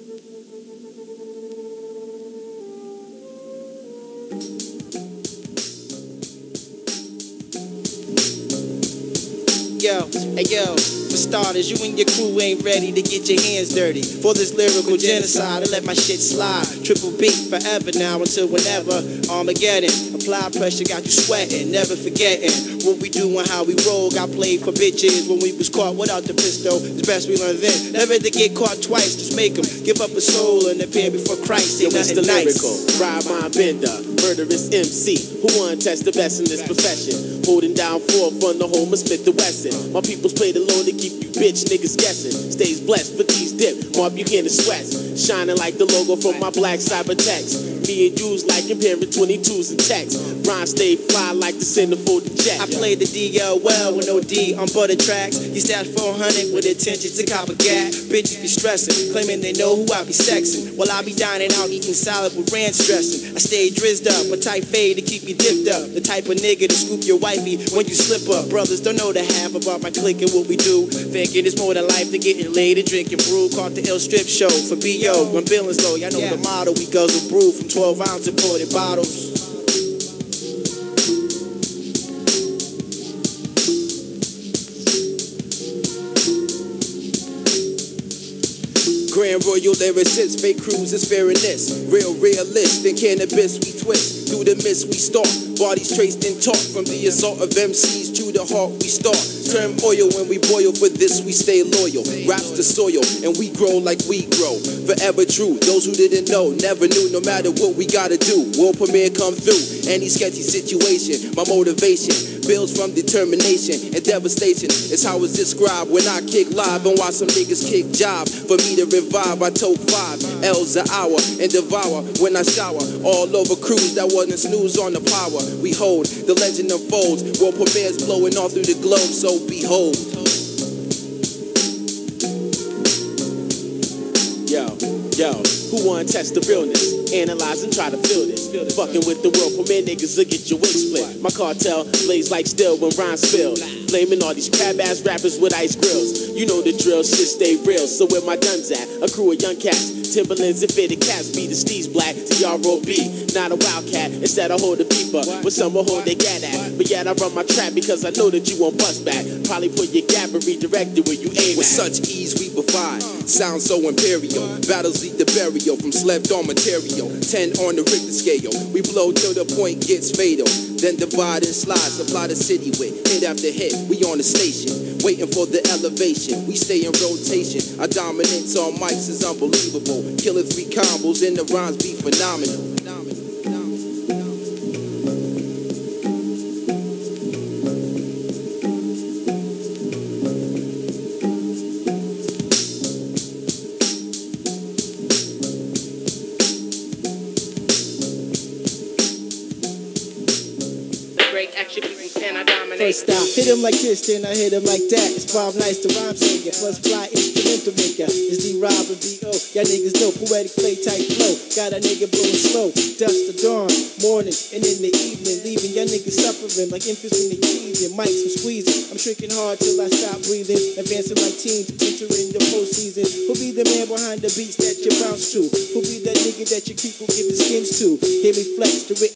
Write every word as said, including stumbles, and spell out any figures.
Yo, hey yo, for starters, you and your crew ain't ready to get your hands dirty for this lyrical genocide. I let my shit slide. Triple B forever now until whenever. Armageddon, apply pressure, got you sweating, never forgetting what we do and how we roll. Got played for bitches when we was caught without the pistol. It's best we learn then. Never to get caught twice, just make them give up a soul and appear before Christ. Ain't It's the nothing nice. lyrical, ride mind bender, murderous M C. Who wanna test the best in this profession? Holding down four from the home of Smith and Wesson. My people's play the low to keep you bitch niggas guessing. Stays blessed for these dip, Mark Buchanan sweats. Shining like the logo from my black cyber text. Me and you's like comparing twenty-twos and checks. Rhyme stay fly like the centerfold jet. I played the D L well with no D on butter tracks. You stash four hundred with intentions to cop a gat. Bitches be stressing, claiming they know who I be sexing. While I be dining out eating salad with ranch dressing. I stay drizzed up, a tight fade to keep me dipped up. The type of nigga to scoop your wifey when you slip up. Brothers don't know the half about my clique and what we do. Thinking it's more than life than getting laid and drinking brew. Caught the ill strip show for B O when Billingsley. Y'all know yeah. the motto, we guzzle brew from twelve ounce imported bottles. Grand Royal lyricists, fake cruisers, fearing this. Real realist, in cannabis we twist. Through the mist we stalk, bodies traced and taught. From the assault of M Cs to the heart we start. Turn oil when we boil, for this we stay loyal. Raps the soil, and we grow like we grow. Forever true, those who didn't know, never knew. No matter what we gotta do, world premiere come through. Any sketchy situation, my motivation builds from determination and devastation. It's how it's described when I kick live and watch some niggas kick job. For me to revive, I tote five L's an hour and devour when I shower. All over crews that wasn't snooze on the power. We hold, the legend unfolds. World premieres blowing all through the globe, so behold. Yo, yo, who wanna test the realness? Analyze and try to feel this. Fucking with the world premiere niggas will get your wig split. My cartel blaze like steel when rhymes spill. Flaming all these crab ass rappers with ice grills. You know the drill, shit stay real. So where my guns at? A crew of young cats, Timberlands and fitted cats. Be the Steve's black, T R O B. Not a wildcat, instead I hold a beeper. With some will hold they gat at. But yet I run my trap because I know that you won't bust back. Probably put your gap and redirect it where you aim With at. such ease we provide, sound so imperial. Battles lead to burial from slept on material. Ten on the Richter scale, we blow till the point gets fatal. Then divide and slide, supply the city with hit after hit. We on the station, waiting for the elevation. We stay in rotation. Our dominance on mics is unbelievable. Killer three combos and the rhymes be phenomenal. First stop, hit him like this, then I hit him like that. It's five nights to rhyme singer, plus fly instrumental maker. It's D-Rob and B O, y'all niggas know poetic play type flow. Got a nigga blowing slow, dusk to dawn, morning, and in the evening, leaving y'all niggas suffering like infants in the teething. Mics are squeezing, I'm shrinking hard till I stop breathing. Advancing like teams, entering the postseason. Who'll be the man behind the beats that you bounce to? Who'll be that nigga that your people give the skins to? Hear me flex the